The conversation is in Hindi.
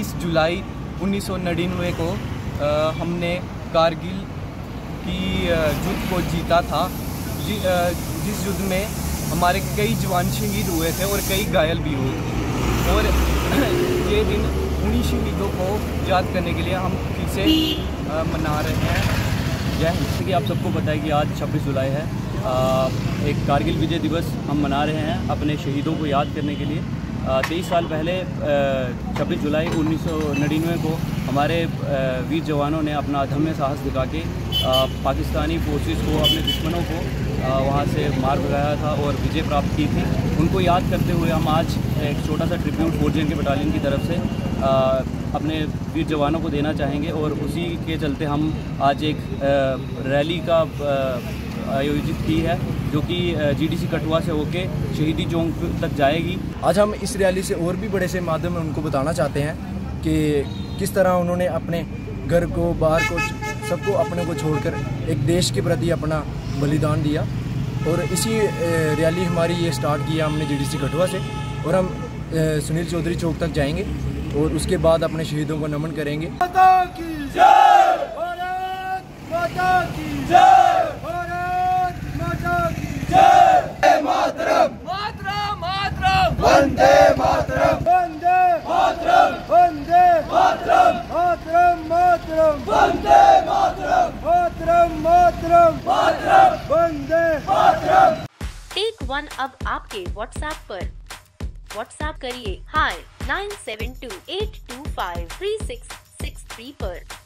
26 जुलाई 1999 को हमने कारगिल की युद्ध को जीता था, जिस युद्ध में हमारे कई जवान शहीद हुए थे और कई घायल भी हुए थे। और ये दिन उन्हीं शहीदों को याद करने के लिए हम फिर से मना रहे हैं। जैसे कि आप सबको पता है कि आज 26 जुलाई है, एक कारगिल विजय दिवस हम मना रहे हैं अपने शहीदों को याद करने के लिए। 23 साल पहले 26 जुलाई 1999 को हमारे वीर जवानों ने अपना अदम्य साहस दिखा के पाकिस्तानी फोर्सेस को, अपने दुश्मनों को वहाँ से मार भगाया था और विजय प्राप्त की थी। उनको याद करते हुए हम आज एक छोटा सा ट्रिब्यूट 4 के बटालियन की तरफ से अपने वीर जवानों को देना चाहेंगे और उसी के चलते हम आज एक रैली का आयोजित की है, जो कि जीडीसी कठुआ से होके शहीदी चौक तक जाएगी। आज हम इस रैली से और भी बड़े से माध्यम में उनको बताना चाहते हैं कि किस तरह उन्होंने अपने घर को, बाहर को, सबको अपने को छोड़कर एक देश के प्रति अपना बलिदान दिया। और इसी रैली हमारी ये स्टार्ट किया हमने जीडीसी कठुआ से, और हम सुनील चौधरी चौक तक जाएंगे और उसके बाद अपने शहीदों को नमन करेंगे। माता की जय, भारत माता की जय, भारत माता की जय, मातरम मातरम मातरम, वंदे मातरम वंदे मातरम, वंदे मातरम मातरम मातरम, वंदे मातरम मातरम मातरम मातरम, वंदे मातरम। टेक वन अब आपके व्हाट्सएप पर। व्हाट्सएप करिए हाय 9728253663 पर।